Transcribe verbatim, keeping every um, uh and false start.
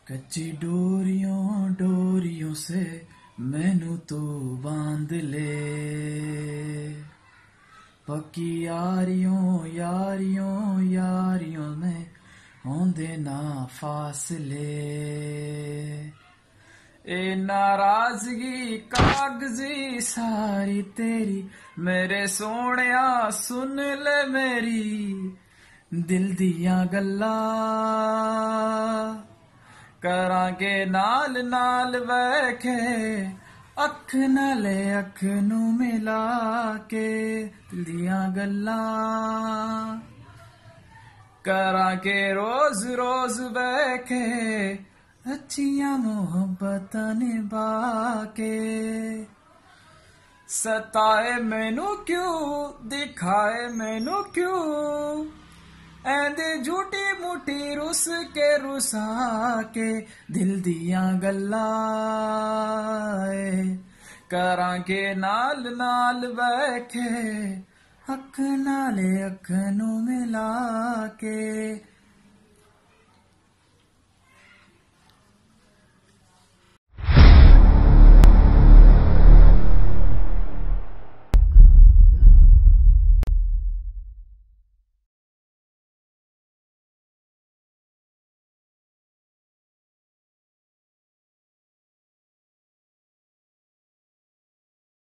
कच्ची डोरियों डोरियों से मैनू तू बांध ले, पक्की यारियों यारियों यारियों में होंदे ना फासले। ए नाराजगी कागजी सारी तेरी, मेरे सोहणिया सुन ले मेरी दिल दियां गल्लां, करांगे नाल नाल बैठे अख नाले अख नू मिला के दिल दियां गल्लां, करांगे रोज रोज बैठे अच्छियां मोहब्बतां निभा के। सताए मैनू क्यों दिखाए मैनू क्यों, ऐंदे झूठी मुठी रुस के रुसा के दिल दियां गल्लां, करांगे नाल नाल बैठे अख नाले अख नू मिला के।